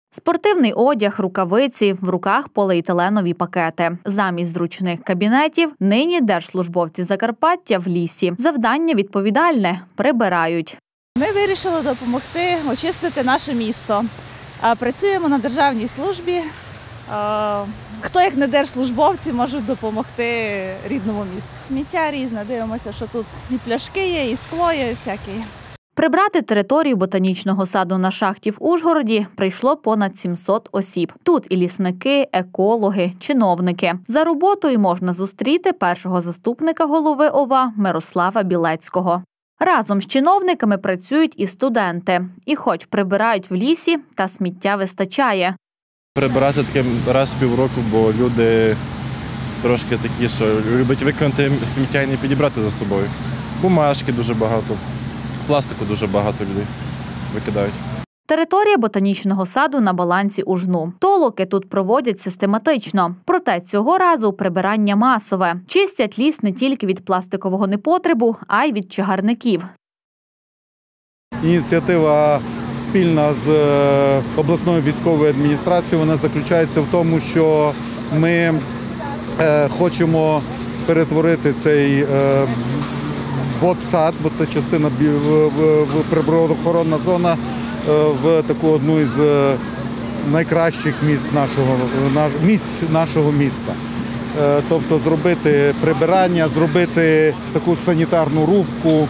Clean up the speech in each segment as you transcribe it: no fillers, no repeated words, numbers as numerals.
Спортивний одяг, рукавиці, в руках поліетиленові пакети. Замість зручних кабінетів нині держслужбовці Закарпаття в лісі. Завдання відповідальне – прибирають. Ми вирішили допомогти очистити наше місто. Працюємо на державній службі. Хто, як не держслужбовці, можуть допомогти рідному місту. Сміття різне, дивимося, що тут і пляшки є, і скло є, і всяке є. Прибрати територію ботанічного саду на шахті в Ужгороді прийшло понад 700 осіб. Тут і лісники, екологи, чиновники. За роботою можна зустріти першого заступника голови ОВА Мирослава Білецького. Разом з чиновниками працюють і студенти. І хоч прибирають в лісі, та сміття вистачає. Прибирати таке раз в півроку, бо люди трошки такі, що люблять викинути сміття і не підібрати за собою. Бумажки дуже багато, пластику дуже багато людей викидають. Територія ботанічного саду на балансі УЖНУ. Толоки тут проводять систематично. Проте цього разу прибирання масове. Чистять ліс не тільки від пластикового непотребу, а й від чагарників. Ініціатива спільна з обласною військовою адміністрацією, вона заключається в тому, що ми хочемо перетворити цей ботсад, бо це частина природоохоронна зона, в таку одну із найкращих місць нашого міста. Тобто зробити прибирання, зробити таку санітарну рубку,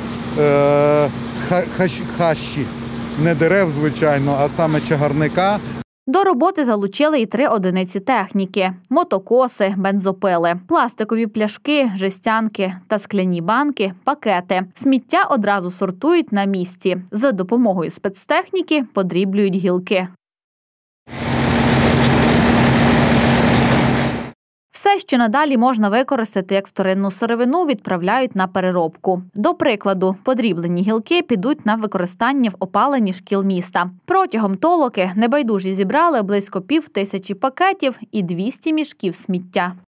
хащі, не дерев, звичайно, а саме чагарника. До роботи залучили і 3 одиниці техніки – мотокоси, бензопили, пластикові пляшки, жестянки та скляні банки, пакети. Сміття одразу сортують на місці. За допомогою спецтехніки подріблюють гілки. Все, що надалі можна використати як вторинну сировину, відправляють на переробку. До прикладу, подріблені гілки підуть на використання в опаленні шкіл міста. Протягом толоки небайдужі зібрали близько 5000 пакетів і 200 мішків сміття.